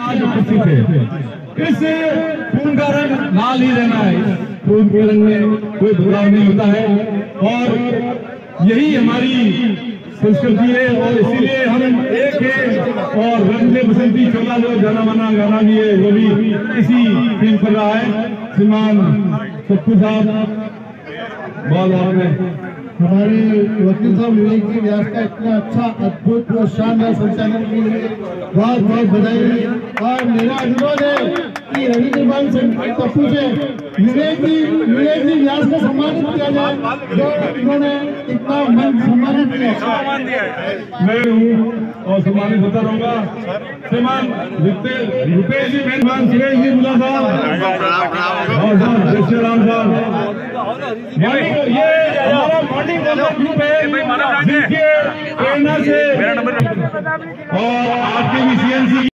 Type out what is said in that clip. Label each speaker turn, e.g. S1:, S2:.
S1: आज उपस्थित है। इस खून का रंग लाल ही रहना है, खून के रंग में कोई बदलाव नहीं होता है और यही हमारी संस्कृति है और इसीलिए हम एक है। और रंग दे बसंती चोला जो जाना माना गाना भी है वो भी इसी फिल्म पर रहा है। श्रीमान सप्पू साहब बहुत आपने
S2: हमारे वकील साहब विवेक जी व्यास का इतना अच्छा अद्भुत और शानदार संचालन के लिए बहुत बहुत बधाई। और मेरा अनुरोध है कि रवि निर्माण पप्पू से विवेक जी व्यास को सम्मानित किया जाए जो इन्होंने इतना मन सम्मानित किया।
S1: मैं हूँ और सम्मानित होता रहूंगा। श्रीमान रुपेश जी, मेहमान सुरेश जी मुला साहब और साहब राम साहब, ये हमारा मॉर्निंग ग्रुप है जिसके प्रेरणा से और आपके भी CNC